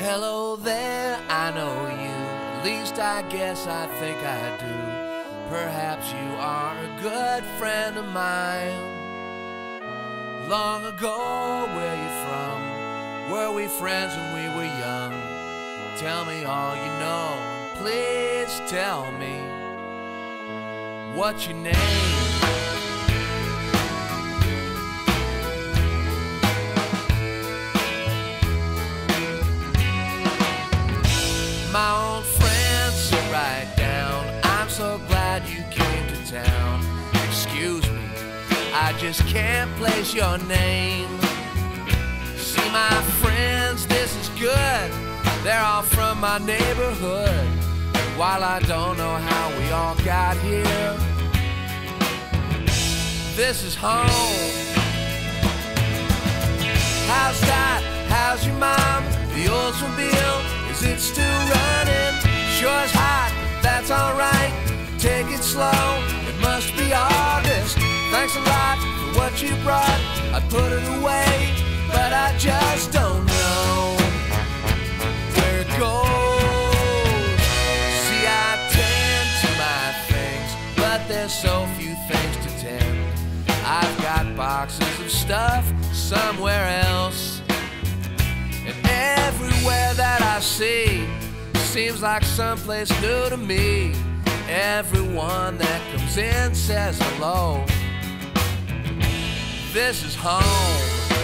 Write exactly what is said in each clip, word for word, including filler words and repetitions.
Hello there, I know you. At least I guess I think I do. Perhaps you are a good friend of mine. Long ago, where you from? Were we friends when we were young? Tell me all you know. Please tell me what's your name? My old friend, sit right down. I'm so glad you came to town. Excuse me, I just can't place your name. See my friends, this is good. They're all from my neighborhood. While I don't know how we all got here, this is home. How's that? How's your mom? The Oldsmobile, is it still running? Sure is hot, that's alright. Take it slow, it must be August. Thanks a lot for what you brought. I put it away, but I just don't know where it goes. See, I tend to my things, but there's so few things to tend. I've got boxes of stuff somewhere else, and everywhere that I see seems like someplace new to me. Everyone that comes in says hello. This is home.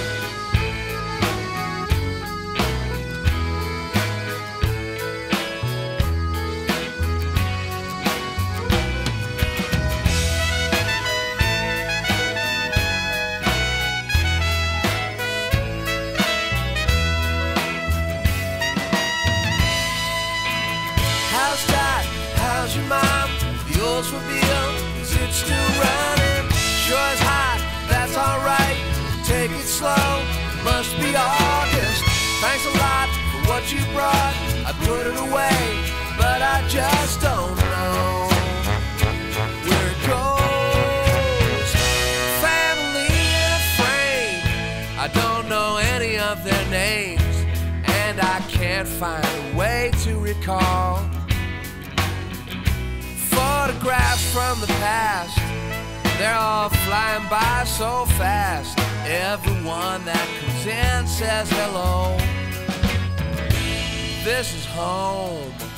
How's that? How's your mom? The Oldsmobile, is it still running? Sure is hot, that's alright. Take it slow, must be August. Thanks a lot for what you brought. I put it away, but I just don't know where it goes. Family in a frame, I don't know any of their names, and I can't find a way to recall. Photographs from the past, they're all flying by so fast. Everyone that comes in says hello. This is home.